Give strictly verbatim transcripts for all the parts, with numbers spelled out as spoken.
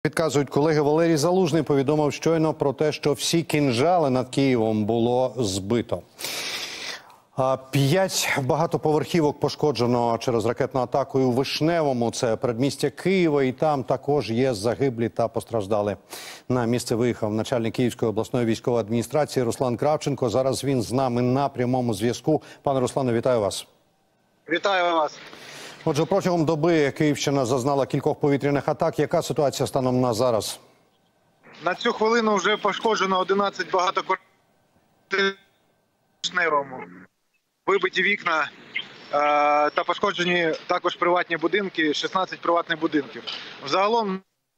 Підказують колеги, Валерій Залужний повідомив щойно про те, що всі кінжали над Києвом було збито. П'ять багатоповерхівок пошкоджено через ракетну атаку у Вишневому, це передмістя Києва, і там також є загиблі та постраждали. На місце виїхав начальник Київської обласної військової адміністрації Руслан Кравченко. Зараз він з нами на прямому зв'язку. Пане Руслане, вітаю вас. Вітаю вас. Отже, протягом доби Київщина зазнала кількох повітряних атак. Яка ситуація станом на зараз? На цю хвилину вже пошкоджено одинадцять багатоквартирних Вишневому. Вибиті вікна та пошкоджені також приватні будинки, шістнадцять приватних будинків. Загалом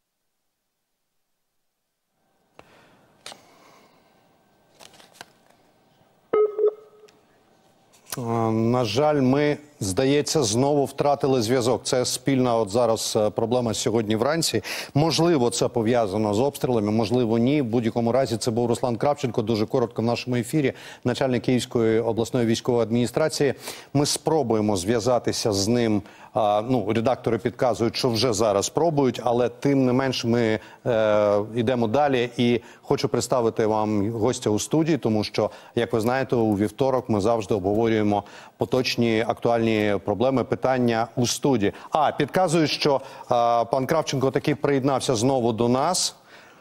на жаль, ми, здається, знову втратили зв'язок. Це спільна от зараз проблема сьогодні вранці. Можливо, це пов'язано з обстрілами, можливо, ні. В будь-якому разі, це був Руслан Кравченко, дуже коротко в нашому ефірі, начальник Київської обласної військової адміністрації. Ми спробуємо зв'язатися з ним. А, ну, редактори підказують, що вже зараз пробують, але тим не менш ми е, йдемо далі. І хочу представити вам гостя у студії, тому що, як ви знаєте, у вівторок ми завжди обговорюємо поточні актуальні проблеми, питання у студії. А, підказують, що а, пан Кравченко таки приєднався знову до нас.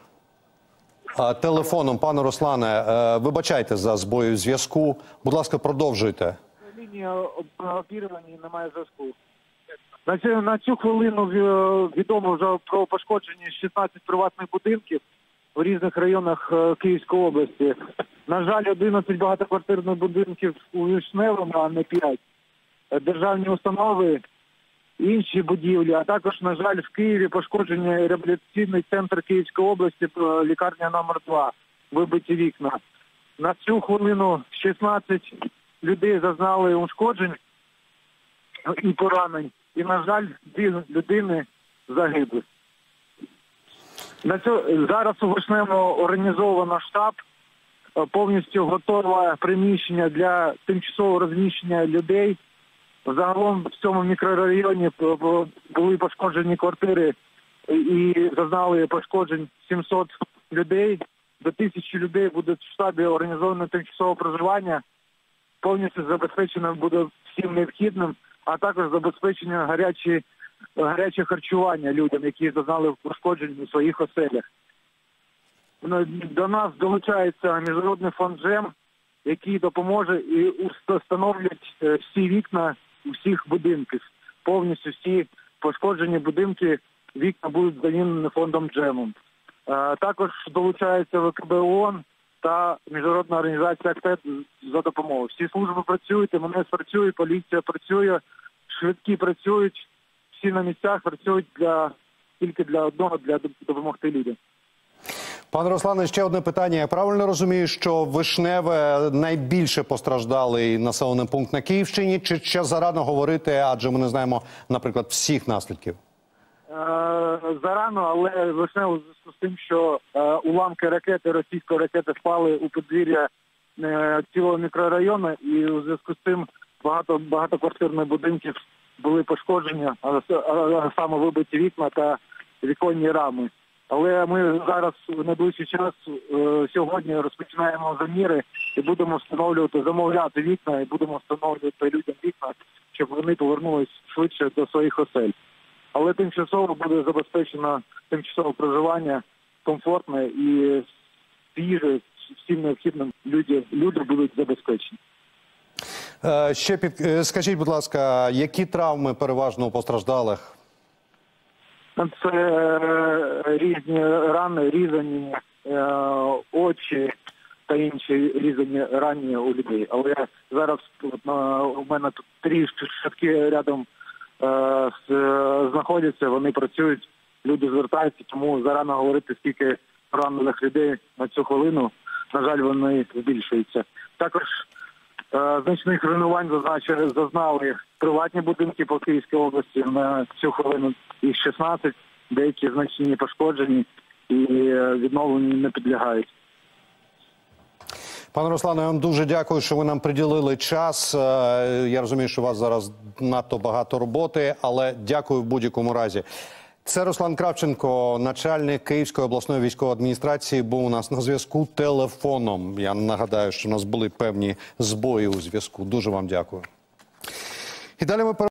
А, телефоном, пане Руслане, е, вибачайте за збої зв'язку. Будь ласка, продовжуйте. Лінія обірвані, немає зв'язку. На цю, на цю хвилину відомо вже про пошкоджені шістнадцять приватних будинків у різних районах Київської області. На жаль, одинадцять багатоквартирних будинків у Вишневому, а не п'ять. Державні установи, інші будівлі, а також, на жаль, в Києві пошкоджений реабілітаційний центр Київської області, лікарня номер два, вибиті вікна. На цю хвилину шістнадцять людей зазнали ушкоджень і поранень. І, на жаль, дві людини загибли. На цю, зараз у Вишневому організовано штаб, повністю готове приміщення для тимчасового розміщення людей. Загалом в цьому мікрорайоні були пошкоджені квартири і зазнали пошкоджень сімсот людей. До тисячі людей буде в штабі організовано тимчасове проживання. Повністю забезпечено буде всім необхідним, а також забезпечення гарячі, гаряче харчування людям, які зазнали пошкоджень у своїх оселях. До нас долучається Міжнародний фонд «Джем», який допоможе і встановлять всі вікна усіх будинків. Повністю всі пошкоджені будинки, вікна будуть замінені фондом «Джемом». Також долучається ВКБ ООН та Міжнародна організація «Актет» за допомогою. Всі служби працюють, ем ен ес працює, поліція працює, швидкі працюють, всі на місцях працюють для, тільки для одного, для допомогти людям. Пане Руслане, ще одне питання. Я правильно розумію, що Вишневе найбільше постраждалий населений пункт на Київщині? Чи ще зарано говорити, адже ми не знаємо, наприклад, всіх наслідків? Зарано, але Вишневе у зв'язку з тим, що уламки ракети, російської ракети впали у подвір'я цілого мікрорайону, і у зв'язку з цим багато багатоквартирних будинків були пошкоджені, а саме вибиті вікна та віконні рами. Але ми зараз в найближчий час сьогодні розпочинаємо заміри і будемо встановлювати, замовляти вікна і будемо встановлювати людям вікна, щоб вони повернулись швидше до своїх осель. Але тимчасово буде забезпечено тимчасове проживання комфортне і свіже, всім необхідним люди, люди будуть забезпечені. Е, ще під... Скажіть, будь ласка, які травми переважно у постраждалих? Це різні рани, різані е, очі та інші різані рани у людей. Але зараз от, у мене тут три швидкі рядом е, знаходяться, вони працюють, люди звертаються, тому зарано говорити, скільки поранених людей на цю хвилину, на жаль, вони збільшуються. Також е, значних руйнувань зазнали приватні будинки по Київській області, на цю хвилину їх шістнадцять, деякі значні пошкоджені і відновленню не підлягають. Пане Руслане, я вам дуже дякую, що ви нам приділили час. Я розумію, що у вас зараз надто багато роботи, але дякую в будь-якому разі. Це Руслан Кравченко, начальник Київської обласної військової адміністрації, був у нас на зв'язку телефоном. Я нагадаю, що у нас були певні збої у зв'язку. Дуже вам дякую. І далі ми